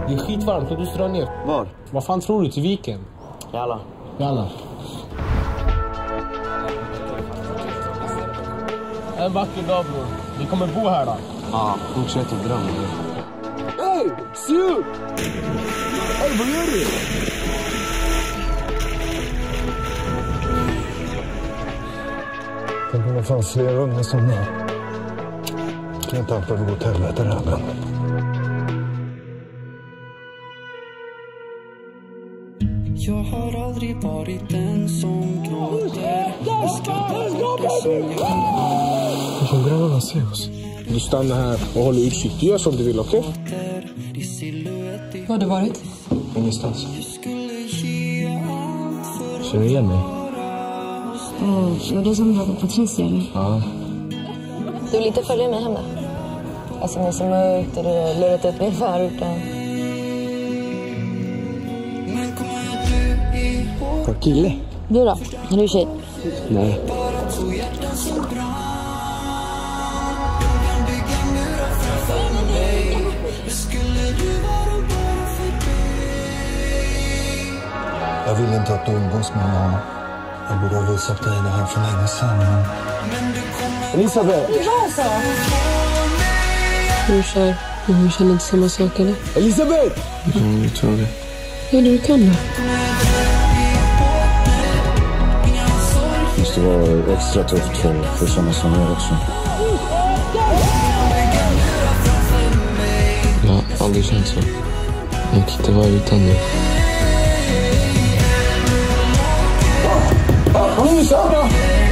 Det är skitvarmt och du drar ner. Var? Vad fan tror du till viken? Jalla. Jalla. En vacker dag, bror. Vi kommer bo här då. Ja, fortsätt att drömma. Hej! Siu! Hej, vad gör du? Tänk om det fanns fler unga som jag. Kan inte allt behöva gå till helvete det här, men... Jag har aldrig varit den som gråter. Jag skrattar bort det som jag har. Jag tror grannarna ser oss. Du stannar här och håller utkik. Du gör som du vill, okej? Var har du varit? Ingenstans. Känner du igen mig? Det var det som var på Patricia, eller? Ja. Du vill inte följa mig hem då? Alltså, ni som mörkt och du har lurat ut mig i förorten. Var kille? Du då? Är du tjej? Nej. Jag vill inte att du umgås med honom. Jag borde ha visat dig det här för länge sedan. Elisabeth! Är du kär? Du känner inte samma sak, eller? Elisabeth! Jag tror det. Ja, du kan det. Det måste vara extra tufft för sådana som jag också. Jag har aldrig känt så. Jag kan inte vara utan dig. Kom in, Sandra!